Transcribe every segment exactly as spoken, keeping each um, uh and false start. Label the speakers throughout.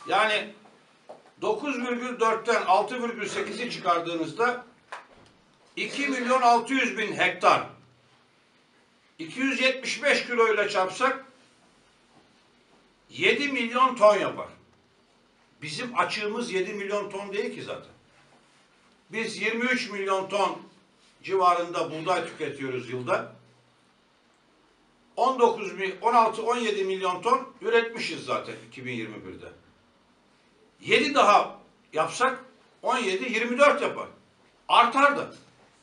Speaker 1: Yani dokuz virgül dörtten altı virgül sekizi çıkardığınızda iki milyon altı yüz bin hektar. iki yüz yetmiş beş kiloyla çarpsak yedi milyon ton yapar. Bizim açığımız yedi milyon ton değil ki zaten. Biz yirmi üç milyon ton civarında buğday tüketiyoruz yılda. on dokuz, on altı, on yedi milyon ton üretmişiz zaten iki bin yirmi birde. yedi daha yapsak on yedi, yirmi dört yapar. Artar da.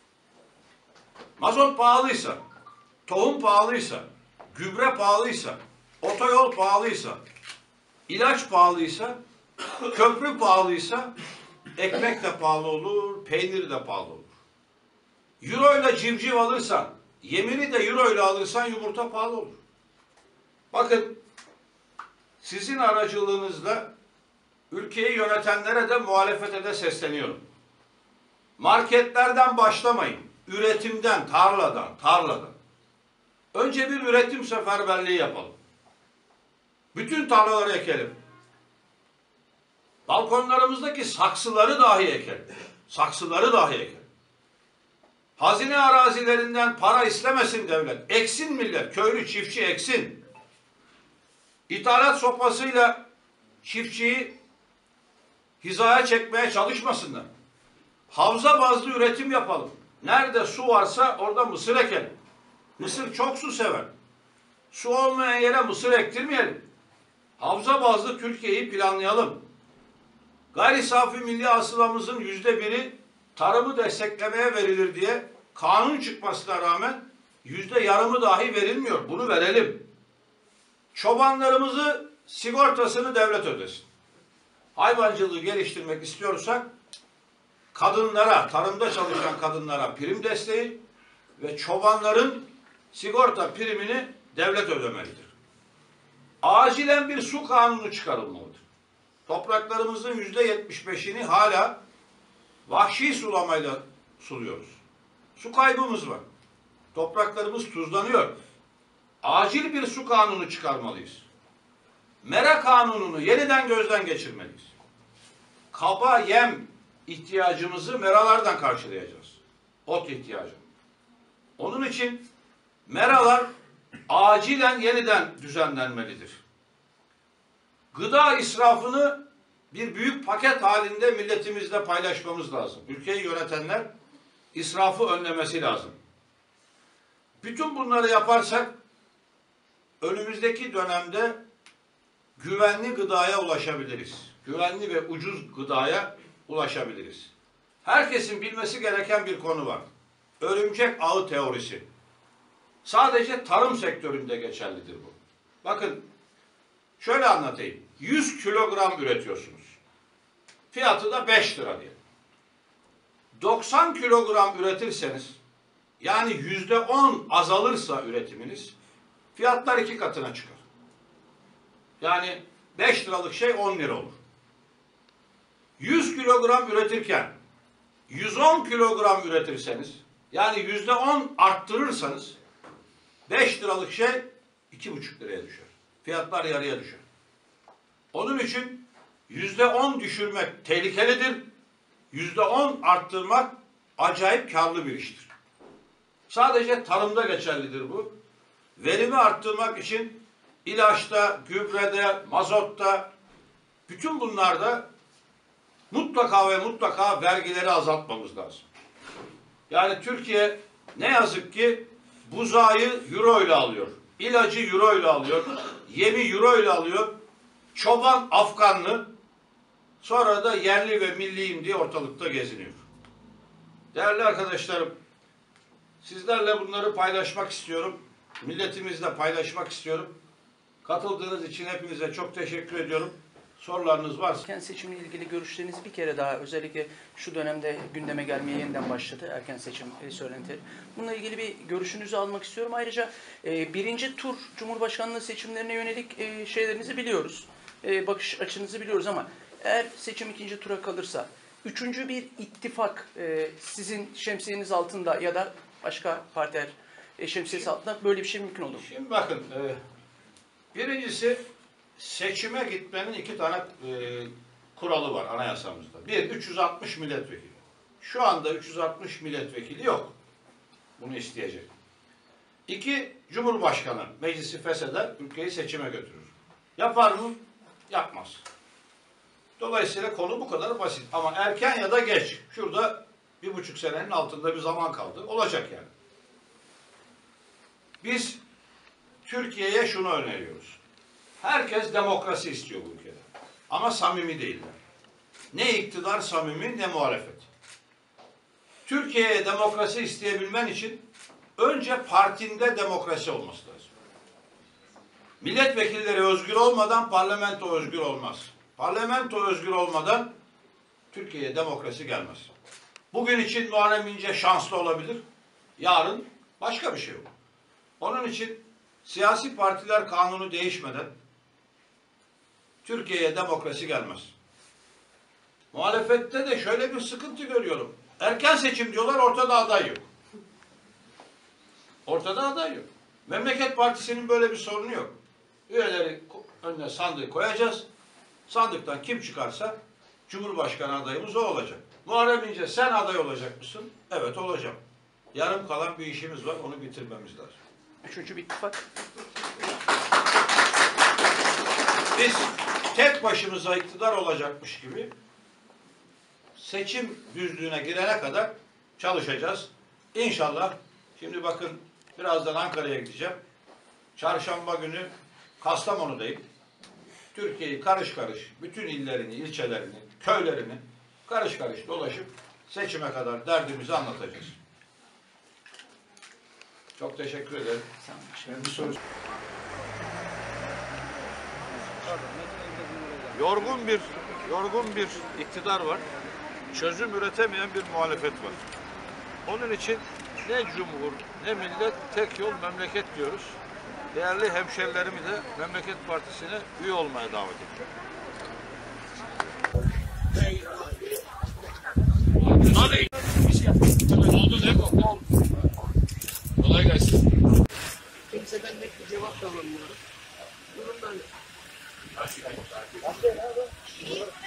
Speaker 1: Mazot pahalıysa, tohum pahalıysa, gübre pahalıysa, otoyol pahalıysa, ilaç pahalıysa, köprü pahalıysa, ekmek de pahalı olur, peynir de pahalı olur. Euro ile civciv alırsan, yemini de euro ile alırsan yumurta pahalı olur. Bakın, sizin aracılığınızla ülkeyi yönetenlere de muhalefete de sesleniyorum. Marketlerden başlamayın. Üretimden, tarladan, tarladan. Önce bir üretim seferberliği yapalım. Bütün tarlaları ekelim. Balkonlarımızdaki saksıları dahi ekelim. Saksıları dahi ekelim. Hazine arazilerinden para istemesin devlet. Eksin millet. Köylü çiftçi eksin. İthalat sopasıyla çiftçiyi hizaya çekmeye çalışmasınlar. Havza bazlı üretim yapalım. Nerede su varsa orada mısır ekelim. Mısır çok su sever. Su olmayan yere mısır ektirmeyelim. Havza bazlı Türkiye'yi planlayalım. Gayri safi milli hasılamızın yüzde biri tarımı desteklemeye verilir diye kanun çıkmasına rağmen yüzde yarımı dahi verilmiyor. Bunu verelim. Çobanlarımızı sigortasını devlet ödesin. Hayvancılığı geliştirmek istiyorsak kadınlara, tarımda çalışan kadınlara prim desteği ve çobanların sigorta primini devlet ödemelidir. Acilen bir su kanunu çıkarılmalıdır. Topraklarımızın yüzde yetmiş beşini hala vahşi sulamayla suluyoruz. Su kaybımız var. Topraklarımız tuzlanıyor. Acil bir su kanunu çıkarmalıyız. Mera kanununu yeniden gözden geçirmeliyiz. Kaba yem ihtiyacımızı meralardan karşılayacağız. Ot ihtiyacı. Onun için meralar acilen yeniden düzenlenmelidir. Gıda israfını bir büyük paket halinde milletimizle paylaşmamız lazım. Ülkeyi yönetenler israfı önlemesi lazım. Bütün bunları yaparsak önümüzdeki dönemde güvenli gıdaya ulaşabiliriz. Güvenli ve ucuz gıdaya ulaşabiliriz. Herkesin bilmesi gereken bir konu var. Örümcek ağı teorisi. Sadece tarım sektöründe geçerlidir bu. Bakın, şöyle anlatayım. yüz kilogram üretiyorsunuz. Fiyatı da beş lira diye. doksan kilogram üretirseniz, yani yüzde on azalırsa üretiminiz, fiyatlar iki katına çıkar. Yani beş liralık şey on lira olur. yüz kilogram üretirken yüz on kilogram üretirseniz, yani yüzde on arttırırsanız beş liralık şey iki buçuk liraya düşer. Fiyatlar yarıya düşer. Onun için yüzde on düşürmek tehlikelidir. Yüzde on arttırmak acayip karlı bir iştir. Sadece tarımda geçerlidir bu. Verimi arttırmak için ilaçta, gübrede, mazotta, bütün bunlarda mutlaka ve mutlaka vergileri azaltmamız lazım. Yani Türkiye ne yazık ki buzağı euro ile alıyor. İlacı euro ile alıyor. Yemi euro ile alıyor. Çoban Afganlı. Sonra da yerli ve milliyim diye ortalıkta geziniyor. Değerli arkadaşlarım, sizlerle bunları paylaşmak istiyorum. Milletimizle paylaşmak istiyorum. Katıldığınız için hepinize çok teşekkür ediyorum. Sorularınız varsa.
Speaker 2: Erken seçimle ilgili görüşlerinizi bir kere daha, özellikle şu dönemde gündeme gelmeye yeniden başladı erken seçim söylentileri. Bununla ilgili bir görüşünüzü almak istiyorum. Ayrıca e, birinci tur Cumhurbaşkanlığı seçimlerine yönelik e, şeylerinizi biliyoruz. E, bakış açınızı biliyoruz ama eğer seçim ikinci tura kalırsa üçüncü bir ittifak e, sizin şemsiyeniz altında ya da başka partiler e, şemsiyesi altında böyle bir şey mümkün olur mu?
Speaker 1: Şimdi bakın, e, birincisi seçime gitmenin iki tane e, kuralı var anayasamızda. Bir, üç yüz altmış milletvekili. Şu anda üç yüz altmış milletvekili yok. Bunu isteyecek. İki, Cumhurbaşkanı meclisi fesheder, ülkeyi seçime götürür. Yapar mı? Yapmaz. Dolayısıyla konu bu kadar basit. Ama erken ya da geç. Şurada bir buçuk senenin altında bir zaman kaldı. Olacak yani. Biz Türkiye'ye şunu öneriyoruz. Herkes demokrasi istiyor bu ülkede. Ama samimi değiller. Ne iktidar samimi ne muhalefet. Türkiye'ye demokrasi isteyebilmen için önce partinde demokrasi olması lazım. Milletvekilleri özgür olmadan parlamento özgür olmaz. Parlamento özgür olmadan Türkiye'ye demokrasi gelmez. Bugün için Muharrem İnce şanslı olabilir. Yarın başka bir şey olur. Onun için siyasi partiler kanunu değişmeden Türkiye'ye demokrasi gelmez. Muhalefette de şöyle bir sıkıntı görüyorum. Erken seçim diyorlar, ortada aday yok. Ortada aday yok. Memleket Partisi'nin böyle bir sorunu yok. Üyeleri önüne sandığı koyacağız. Sandıktan kim çıkarsa Cumhurbaşkanı adayımız o olacak. Muharrem İnce sen aday olacak mısın? Evet olacağım. Yarım kalan bir işimiz var, onu bitirmemiz lazım.
Speaker 2: Üçüncü bir ittifak.
Speaker 1: Biz tek başımıza iktidar olacakmış gibi seçim düzlüğüne girene kadar çalışacağız. İnşallah, şimdi bakın birazdan Ankara'ya gideceğim. Çarşamba günü Kastamonu'dayım. Türkiye'yi karış karış, bütün illerini, ilçelerini, köylerini karış karış dolaşıp seçime kadar derdimizi anlatacağız. Çok teşekkür ederim.
Speaker 3: Ben bir soru...
Speaker 1: Yorgun bir, yorgun bir iktidar var. Çözüm üretemeyen bir muhalefet var. Onun için ne cumhur, ne millet, tek yol memleket diyoruz. Değerli hemşerilerimi de Memleket Partisi'ne üye olmaya davet ediyorum.
Speaker 4: Hadi. Oldu değil mi? Oldu. Kolay gelsin.
Speaker 5: Kimseden net bir cevap da alamıyorum. Durumdan.